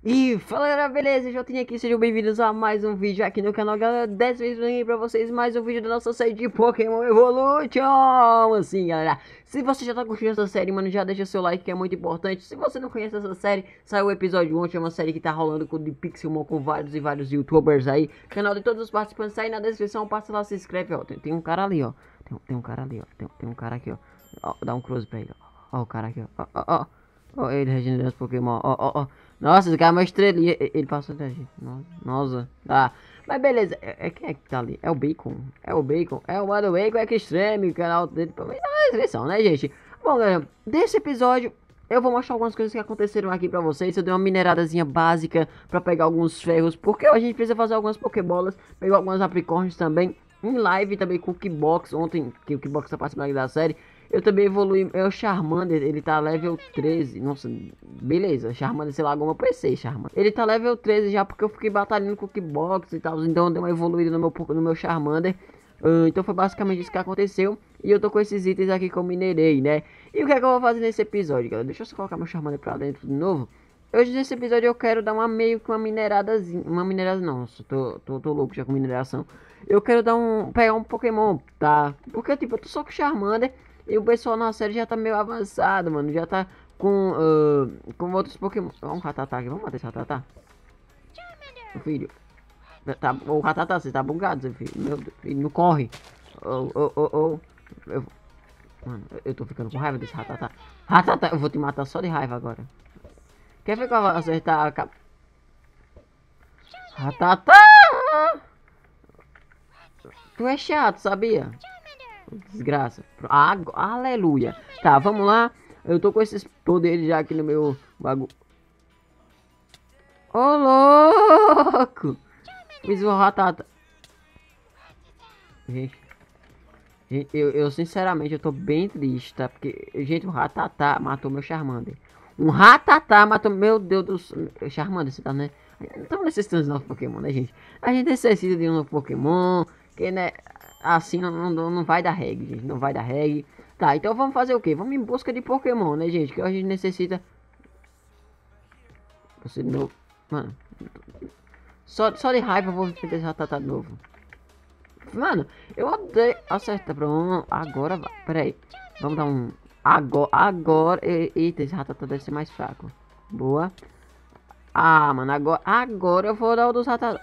E fala galera, beleza? Jotinha aqui, sejam bem-vindos a mais um vídeo aqui no canal, galera. Dessa vez eu venho pra vocês mais um vídeo da nossa série de Pokémon Evolution. Assim, galera, se você já tá curtindo essa série, mano, já deixa seu like que é muito importante. Se você não conhece essa série, saiu o episódio 1, é uma série que tá rolando com o de Pixelmon com vários e vários youtubers aí. Canal de todos os participantes aí na descrição, passa lá, se inscreve, ó. Tem um cara ali, ó. Tem um cara ali, ó. Tem um cara aqui, ó. Dá um close pra ele, ó. Ó o cara aqui, ó. Ó, ele regenerando os Pokémon, ó. Nossa, esse cara é uma estrelinha. Ele passou da gente. Nossa. Tá. Mas beleza. Quem é que tá ali? É o Bacon. É o Bacon. É o Mano Bacon Extreme. O canal dele também tá na descrição, né, gente? Bom, galera. Desse episódio, eu vou mostrar algumas coisas que aconteceram aqui pra vocês. Eu dei uma mineradazinha básica pra pegar alguns ferros. Porque a gente precisa fazer algumas Pokébolas. Pegar algumas Apricorns também. Em live também com o Kickbox. Ontem, que o Kickbox tá participando aqui da série. Eu também evolui. É o Charmander, ele tá level 13. Nossa, beleza. Charmander, sei lá, alguma PC, Charmander. Ele tá level 13 já porque eu fiquei batalhando com o Kickbox e tal. Então eu dei uma evoluída no meu Charmander. Então foi basicamente isso que aconteceu. E eu tô com esses itens aqui que eu minerei, né? E o que é que eu vou fazer nesse episódio, galera? Deixa eu só colocar meu Charmander pra dentro de novo. Hoje nesse episódio eu quero dar uma meio que uma mineradazinha. Uma minerada não, nossa, tô louco já com mineração. Eu quero dar pegar um Pokémon, tá? Porque tipo, eu tô só com Charmander. E o pessoal na série já tá meio avançado, mano. Já tá com outros Pokémon. Ó, um Rattata aqui. Vamos matar esse Rattata? Meu filho. O Rattata, você tá bugado, seu filho. Meu Deus, filho, não corre. Eu, mano, eu tô ficando com raiva desse Rattata. Rattata, eu vou te matar só de raiva agora. Quer ver que eu vou acertar a cap... Rattata! Tu é chato, sabia? Desgraça. Aleluia. Tá, vamos lá. Eu tô com esses poderes já aqui no meu bagulho. Ô, louco! Fiz uma ratata. Gente, eu sinceramente eu tô bem triste, tá? Porque, gente, o Ratatá matou meu Charmander. Um Ratatá matou. Meu Deus do céu. Charmander, você tá, né? Estamos necessitando de novos Pokémon, né, gente? A gente necessita de um novo Pokémon. Que, né? Assim não vai dar reggae, gente. Não vai dar reggae. Tá, então vamos fazer o quê? Vamos em busca de Pokémon, né, gente? Que a gente necessita. Você de novo. Mano, só de raiva eu vou enfrentar esse Ratatá de novo. Mano, eu odeio. Acerta, pronto. Agora vai. Pera aí. Vamos dar um. Agora. Eita, esse Ratatá deve ser mais fraco. Boa. Ah, mano, agora eu vou dar o dos Ratatá.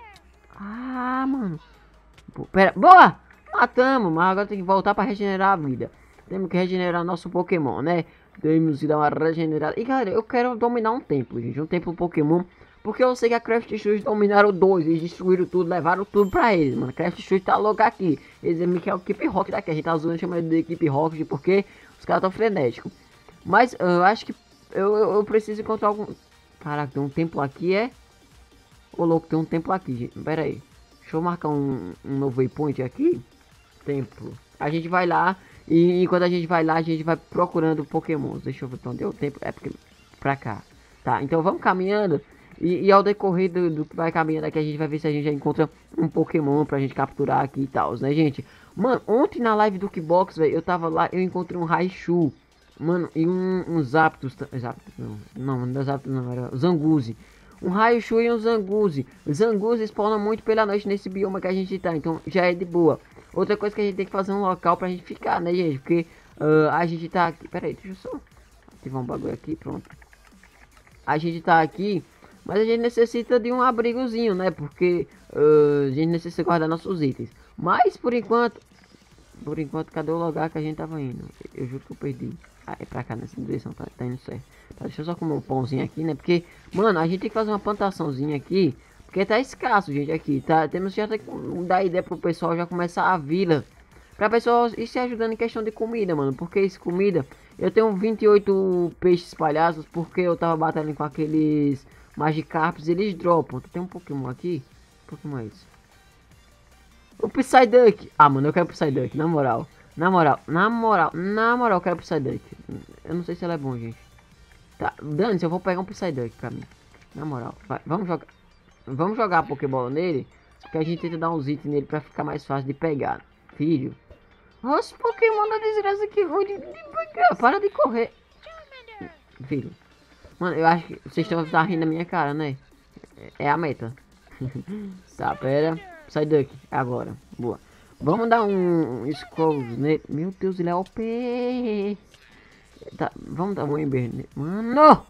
Ah, mano. Pera. Boa! Matamos, mas agora tem que voltar pra regenerar a vida. Temos que regenerar nosso Pokémon, né? Temos que dar uma regenerada. E galera, eu quero dominar um templo, gente. Um templo Pokémon. Porque eu sei que a Craft Shoes dominaram dois. Eles destruíram tudo, levaram tudo pra eles, mano. Craft Shoes tá louco aqui. Eles dizem que é o Equipe Rock daqui. A gente tá zoando chamando de Equipe Rock porque os caras tão frenéticos. Mas eu acho que eu preciso encontrar algum. Caraca, tem um templo aqui, é? Ô louco, tem um templo aqui, gente. Pera aí. Deixa eu marcar um novo waypoint aqui. Templo. A gente vai lá. E enquanto a gente vai lá, a gente vai procurando Pokémons. Deixa eu ver pra onde é o tempo. É porque. Pra cá. Tá, então vamos caminhando. E ao decorrer do que vai caminhando aqui, a gente vai ver se a gente já encontra um Pokémon pra gente capturar aqui e tal, né, gente? Mano, ontem na live do Kickbox, velho, eu tava lá, eu encontrei um Raichu. Mano, e um Zapdos. Zapdos não é Zapdos não, era Zanguzi. Um Raichu e um Zanguzi. Zanguzi spawna muito pela noite nesse bioma que a gente tá, então já é de boa. Outra coisa que a gente tem que fazer um local pra gente ficar, né, gente? Porque a gente tá aqui. Pera aí, deixa eu só ativar um bagulho aqui, pronto. A gente tá aqui, mas a gente necessita de um abrigozinho, né? Porque a gente necessita guardar nossos itens. Mas por enquanto, cadê o lugar que a gente tava indo? Eu juro que eu perdi. Ah, é pra cá nessa direção, tá indo certo. Tá, deixa eu só comer um pãozinho aqui, né? Porque, mano, a gente tem que fazer uma plantaçãozinha aqui. Porque tá escasso, gente, aqui. Tá, temos já que dar ideia pro pessoal já começar a vila. Pra pessoal ir se ajudando em questão de comida, mano. Porque isso, comida. Eu tenho 28 peixes espalhados. Porque eu tava batalhando com aqueles Magikarps. Eles dropam. Tem um Pokémon aqui? Que Pokémon é esse? O Psyduck. Ah, mano, eu quero o Psyduck, na moral. Na moral, eu quero o Psyduck. Eu não sei se ele é bom, gente. Tá, dane-se, eu vou pegar um Psyduck pra mim. Na moral, vai, vamos jogar. Vamos jogar a Pokébola nele. Que a gente tenta dar uns itens nele pra ficar mais fácil de pegar. Filho. Nossa, Pokémon da desgraça que ruim de pegar. Para de correr. Filho. Mano, eu acho que vocês estão tá rindo da minha cara, né? É a meta. Tá, pera. Sai daqui. É agora. Boa. Vamos dar um scroll nele. Meu Deus, ele é OP. Tá, vamos dar um Ember nele. Mano!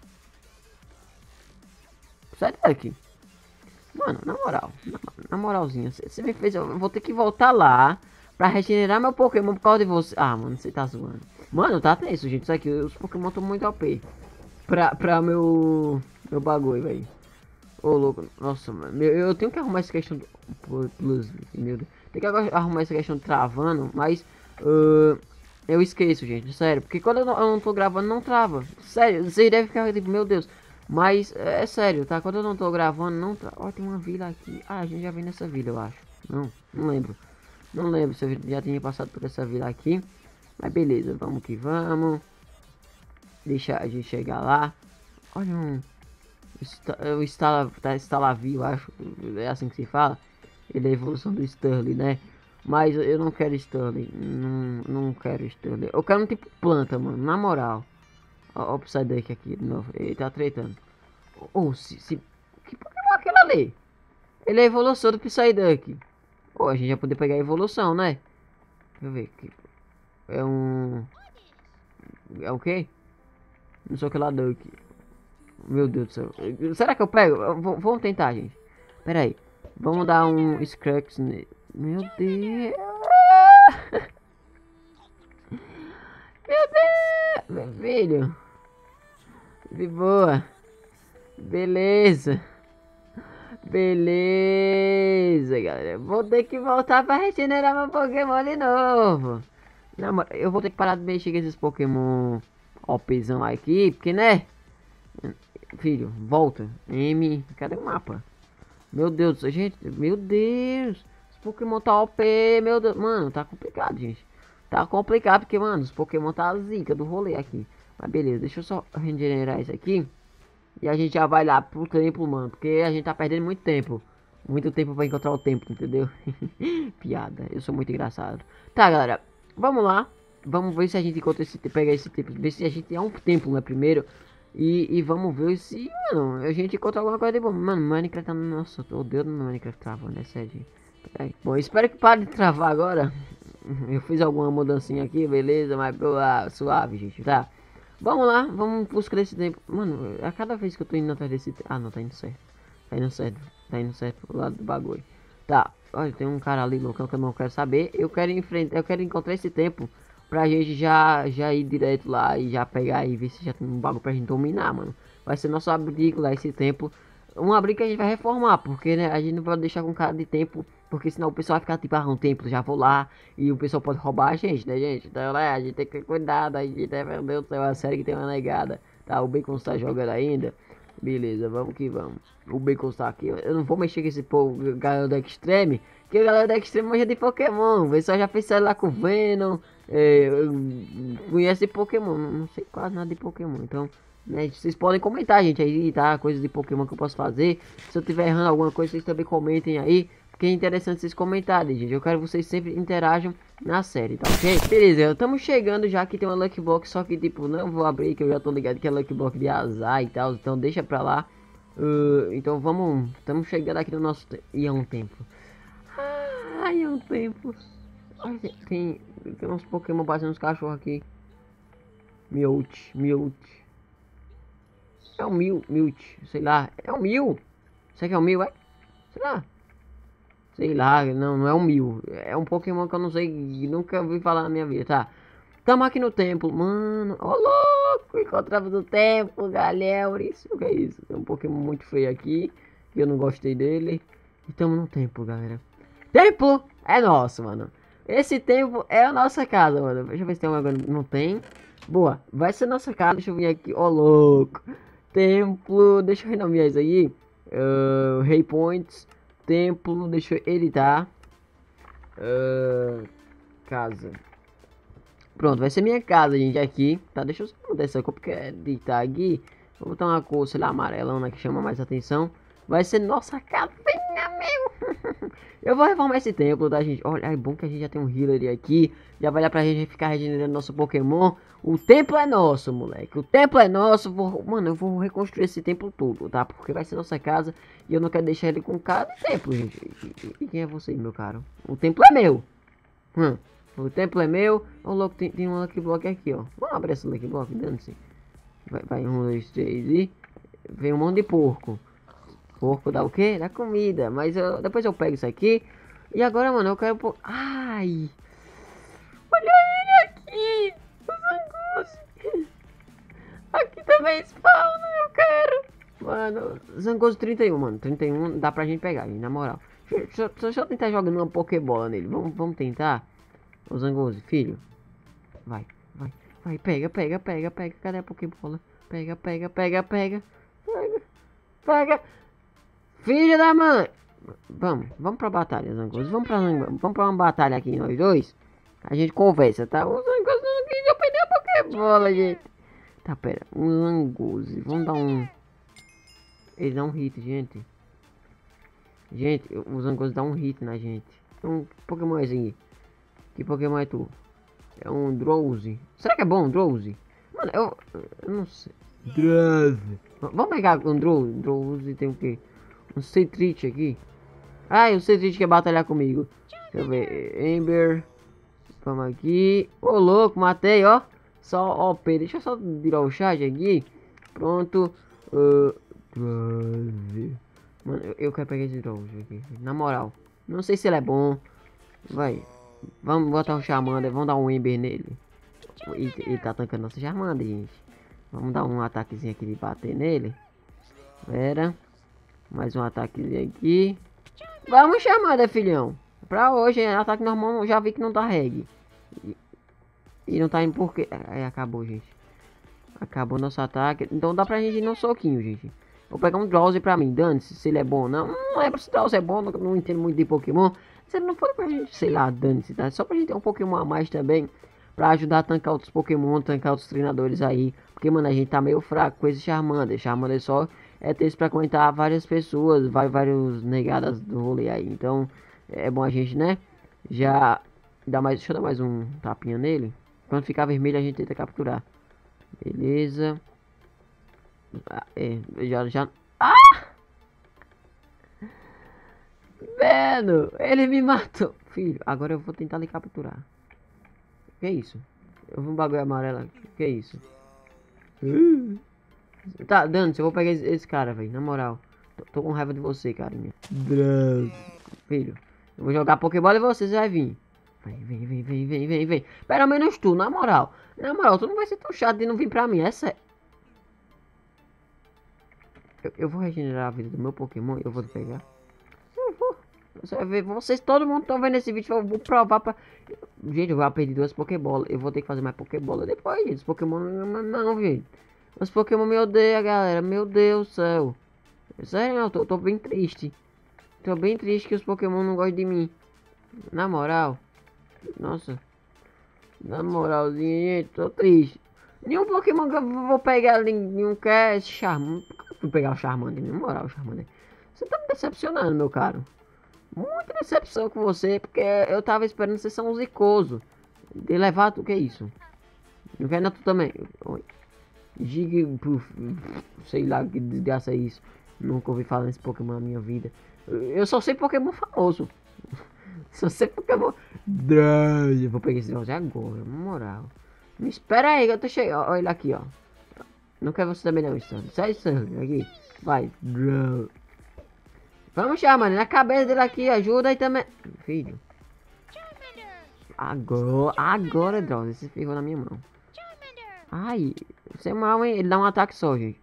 Sai daqui. Mano, na moral. Na moralzinha. Você me fez... Eu vou ter que voltar lá pra regenerar meu Pokémon por causa de você. Ah, mano, você tá zoando. Mano, tá tenso, gente. Isso aqui, os Pokémon estão muito OP. Pra meu bagulho, velho. Ô, louco. Nossa, mano. Eu tenho que arrumar essa questão do... Plus, meu Deus. Tem que arrumar essa questão travando, mas... eu esqueço, gente. Sério. Porque quando eu não tô gravando, não trava. Sério. Vocês devem ficar tipo, meu Deus. Mas é sério, tá? Quando eu não tô gravando, não trava. Ó, tem uma vila aqui. Ah, a gente já veio nessa vila, eu acho. Não lembro. Não lembro se eu já tinha passado por essa vila aqui. Mas beleza, vamos que vamos. Deixa a gente chegar lá. Olha o Stalavio, acho. É assim que se fala. Ele é a evolução do Sterling, né? Mas eu não quero Sterling. Não quero Sterling. Eu quero um tipo planta, mano. Na moral. Ó, o Psyduck aqui de novo. Ele tá tretando. Oh, que Pokémon é aquele ali? Ele é a evolução do Psyduck. Oh, a gente já poder pegar a evolução, né? Deixa eu ver. É um... É o quê? Não sei o que lá, Duck. Meu Deus do céu. Será que eu pego? Vamos tentar, gente. Pera aí. Vamos dar um Scrax nele. Meu Deus. Meu Deus. Meu filho. De boa. Beleza. Beleza, galera. Vou ter que voltar pra regenerar meu Pokémon de novo. Não, eu vou ter que parar de mexer com esses Pokémon OPzão aqui, porque, né? Filho, volta. Cadê o mapa? Meu Deus do céu, gente. Meu Deus. Os Pokémon tá OP, meu Deus. Mano, tá complicado, gente. Tá complicado porque, mano, os Pokémon tá a zica do rolê aqui. Mas beleza, deixa eu só regenerar isso aqui. E a gente já vai lá pro templo, mano. Porque a gente tá perdendo muito tempo. Muito tempo pra encontrar o templo, entendeu? Piada, eu sou muito engraçado. Tá, galera. Vamos lá. Vamos ver se a gente encontra esse... Pegar esse templo. Ver se a gente é um templo, né, primeiro. E vamos ver se, mano, a gente encontra alguma coisa de bom. Mano, Minecraft tá... Nossa, eu odeio no Minecraft travando, é sério, gente. Bom, espero que pare de travar agora. Eu fiz alguma mudancinha aqui, beleza, mas suave, gente, tá? Vamos lá, vamos buscar esse tempo. Mano, a cada vez que eu tô indo atrás desse... Ah, não, tá indo certo. Tá indo certo. Tá indo certo pro lado do bagulho. Tá, olha, tem um cara ali loucão que eu não quero saber. Eu quero encontrar esse tempo pra gente já ir direto lá e já pegar e ver se já tem um bagulho pra gente dominar, mano. Vai ser nosso abrigo lá, esse tempo. Um abrigo que a gente vai reformar, porque, né, a gente não pode deixar com cara de tempo, porque senão o pessoal vai ficar tipo, ah, um templo, já vou lá, e o pessoal pode roubar a gente, né, gente? Então, né, a gente tem que ter cuidado, a gente, né, meu Deus do céu, a série que tem uma negada. Tá, o Bacon está jogando ainda. Beleza, vamos que vamos. O Bacon está aqui, eu não vou mexer com esse povo, galera do Extreme, porque a galera do Extreme manja de Pokémon, o pessoal já fez série lá com o Venom, conhece Pokémon, não sei quase nada de Pokémon, então... Né, vocês podem comentar, gente, aí, tá? Coisas de Pokémon que eu posso fazer. Se eu tiver errando alguma coisa, vocês também comentem aí. Porque é interessante vocês comentarem, gente. Eu quero que vocês sempre interajam na série, tá ok? Beleza, estamos chegando já que tem uma Lucky Block. Só que, tipo, não vou abrir, que eu já tô ligado que é Lucky Block de azar e tal. Então deixa pra lá. Então vamos... Estamos chegando aqui no nosso... E é um templo. Ai, é um templo. Ai, tem uns Pokémon batendo nos cachorros aqui. Mewtwo. É um Mewtwo, sei lá. É um Mew. Será que é um Mew, é? Sei lá. Sei lá, não é um Mew. É um Pokémon que eu não sei, nunca ouvi falar na minha vida, tá? Tamo aqui no templo, mano. Ô, louco, encontramos o templo, galera. Isso, o que é isso? É um Pokémon muito feio aqui. Eu não gostei dele. E tamo no templo, galera. Templo é nosso, mano. Esse templo é a nossa casa, mano. Deixa eu ver se tem alguma coisa. Não tem. Boa, vai ser nossa casa. Deixa eu vir aqui. Ô, louco. Templo, deixa eu renomear isso aí. Rei Points. Templo, deixa eu editar. Casa. Pronto, vai ser minha casa, gente, aqui. Tá, deixa eu só mudar essa cor, porque é de aqui. Vou botar uma cor, sei lá, amarelona, que chama mais atenção. Vai ser nossa casinha, meu. Eu vou reformar esse templo da gente. Olha, é bom que a gente já tem um healer aqui. Já vai dar pra gente ficar regenerando nosso Pokémon. O templo é nosso, moleque. O templo é nosso. Mano, eu vou reconstruir esse templo todo, tá? Porque vai ser nossa casa. E eu não quero deixar ele com cara de templo, gente. E quem é você, meu caro? O templo é meu. O templo é meu. Ô, louco, tem um Lucky Block aqui, ó. Vamos abrir esse Lucky Block, dando-se. Vai, 1, 2, 3 e... Vem um monte de porco. Porco dá o quê? Dá comida. Mas depois eu pego isso aqui. E agora, mano, eu quero... Ai! Olha ele aqui! O Zangoose! Aqui também spawna, eu quero! Mano, Zangoose 31, mano. 31 dá pra gente pegar, gente, na moral. Deixa eu tentar jogando uma Pokébola nele. Vamos tentar. O Zangoose, filho. Vai. Pega. Cadê a Pokébola? Pega. Filho da mãe! Vamos pra batalha, Zangoose. Vamos pra uma batalha aqui, nós dois. A gente conversa, tá? O Zangoose não quis eu perder a Pokébola, gente. Tá, pera. Um Zangoose. Vamos dar um... Ele dá um hit, gente. Gente, o Zangoose dá um hit na gente. Que Pokémon é esse aqui? Que Pokémon é tu? É um Drowzee. Será que é bom um Drowzee? Mano, eu não sei. Drowzee. Vamos pegar um Drowzee. Drowzee tem o quê? Um Citrite aqui. Ah, o Citrite quer batalhar comigo. Deixa eu ver. Ember. Vamos aqui. Ô, louco, matei, ó. Só OP. Deixa eu só virar o chat aqui. Pronto. Drowzee. Mano, eu quero pegar esse Drowzee aqui. Na moral. Não sei se ele é bom. Vai. Vamos botar o Charmander. Vamos dar um Ember nele. Ele tá tancando nosso Charmander, gente. Vamos dar um ataquezinho aqui de bater nele. Pera. Mais um ataquezinho aqui. Vamos, Charmander, filhão. Pra hoje, ataque normal. Já vi que não tá reg. E não tá indo porque... acabou, gente. Acabou nosso ataque. Então dá pra gente ir no soquinho, gente. Vou pegar um Drowzee pra mim. Dane-se se ele é bom ou não. Não é pra se Drowzee é bom. Não entendo muito de Pokémon. Se ele não for pra gente, sei lá, dane-se, tá? Só pra gente ter um Pokémon a mais também. Pra ajudar a tancar outros Pokémon, tancar outros treinadores aí. Porque, mano, a gente tá meio fraco com esse Charmander. Charmander só é texto pra aguentar várias pessoas, vários negadas do rolê aí. Então, é bom a gente, né? Já dá mais... Deixa eu dar mais um tapinha nele. Quando ficar vermelho, a gente tenta capturar. Beleza. Já... Ah! Mano, ele me matou. Filho, agora eu vou tentar lhe capturar. Que isso? Eu vi um bagulho amarelo aqui. Que isso? Tá, dane-se, eu vou pegar esse cara, velho. Na moral. Tô com raiva de você, carinha. Filho, eu vou jogar Pokébola e você vai vir. Vem. Pelo menos tu, na moral. Na moral, tu não vai ser tão chato de não vir pra mim. Essa é... Eu vou regenerar a vida do meu Pokémon e eu vou te pegar. Você vai ver, vocês, todo mundo estão vendo esse vídeo, eu vou provar pra... Gente, eu vou perder 2 Pokébolas. Eu vou ter que fazer mais Pokébola depois, gente. Os Pokémon não, gente. Os Pokémon me odeiam, galera. Meu Deus do céu. Sério, eu tô bem triste. Tô bem triste que os Pokémon não gostam de mim. Na moral. Nossa. Na moralzinha, gente, tô triste. Nenhum Pokémon que eu vou pegar, nenhum quer esse Charmander. Por que eu fui pegar o Charmander? Na moral, Charmander. Você tá me decepcionando, meu caro. Muita decepção com você, porque eu tava esperando você ser um zicoso. De levar, o que é isso? Não quer tu também? Oi. Sei lá que desgraça é isso. Nunca ouvi falar nesse Pokémon na minha vida. Eu só sei Pokémon famoso. Só sei Pokémon. Eu vou pegar esse Drowzee agora, na moral. Me espera aí que eu tô chegando. Olha ele aqui, ó. Não quero você também não, Stanley. Sai, Stanley, aqui. Vai. Vamos chamar, mano. Na cabeça dele aqui, ajuda aí também. Filho. Agora, Drowzee. Você ferrou na minha mão. Ai, você é mal, hein? Ele dá um ataque só, gente.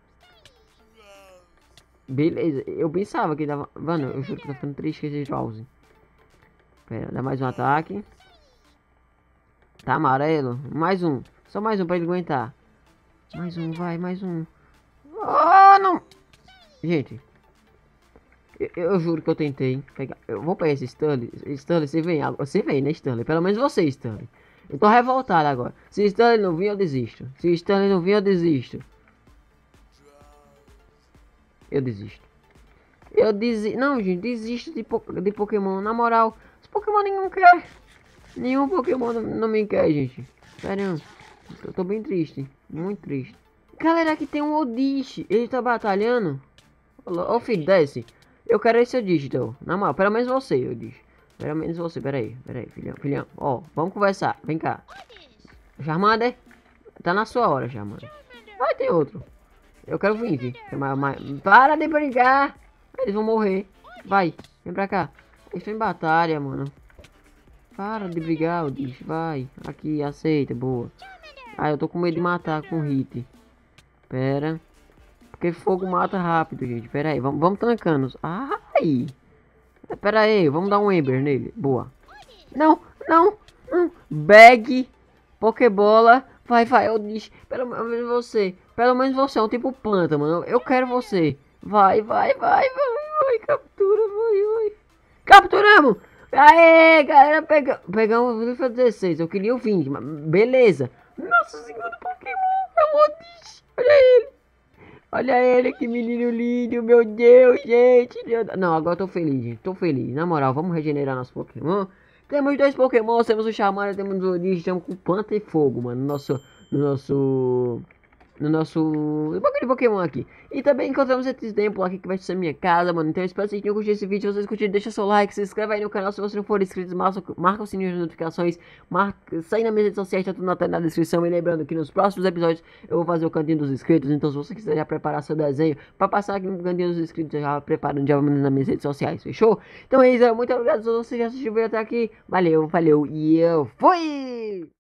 Beleza, eu pensava que ele dava... Mano, eu juro que tá ficando triste com esse Drowzee. Pera, dá mais um ataque. Tá amarelo. Mais um. Só mais um pra ele aguentar. Mais um, vai, mais um. Oh, não! Gente. Eu juro que eu tentei pegar. Eu vou pegar esse Stanley. Stanley, você vem. Você vem, né, Stanley? Pelo menos você, Stanley. Eu tô revoltado agora. Se Stanley não vir, eu desisto. Se Stanley não vir, eu desisto. Eu desisto. Eu desisto. Não, gente, desisto de Pokémon. Na moral, os Pokémon nenhum quer. Nenhum Pokémon não me quer, gente. Sério, eu tô bem triste. Muito triste. Galera, aqui tem um Oddish. Ele tá batalhando. Ô filho, desce. Eu quero esse Oddish, então. Na moral, pelo menos você, Oddish. Pelo menos você, peraí, filhão, filhão. Ó, vamos conversar. Vem cá. Charmander, tá na sua hora, Charmander. Vai ter outro. Eu quero 20. Para de brigar. Eles vão morrer. Vai, vem pra cá. Eles estão em batalha, mano. Para de brigar, Oddish. Vai. Aqui, aceita, boa. Ah, eu tô com medo de matar com hit. Pera. Porque fogo mata rápido, gente. Pera aí, vamos tancando. Ai. Pera aí, vamos dar um Ember nele. Boa. Não, não. Bag. Pokébola. Vai, Oddish. Pelo menos você. Pelo menos você é um tipo planta, mano. Eu quero você. Vai. Captura, vai. Capturamos. Aê, galera, pegamos o nível 16. Eu queria o 20, mas beleza. Nosso segundo Pokémon é o Oddish. Olha ele. Olha ele, que menino lindo, meu Deus, gente. Não, agora eu tô feliz, gente. Tô feliz. Na moral, vamos regenerar nosso Pokémon. Temos dois Pokémon, temos o Charmander, temos o Oddish, estamos com planta e fogo, mano. No nosso bagulho de Pokémon aqui. E também encontramos esse templo aqui que vai ser minha casa, mano. Então eu espero que vocês tenham curtido esse vídeo. Se vocês curtiram, deixa seu like, se inscreve aí no canal. Se você não for inscrito, marca o sininho de notificações. Segue nas minhas redes sociais, tá tudo na descrição. E lembrando que nos próximos episódios eu vou fazer o cantinho dos inscritos. Então se você quiser já preparar seu desenho pra passar aqui no cantinho dos inscritos, já preparando, já nas minhas redes sociais, fechou? Então é isso, muito obrigado se você já assistiu até aqui. Valeu, e eu fui!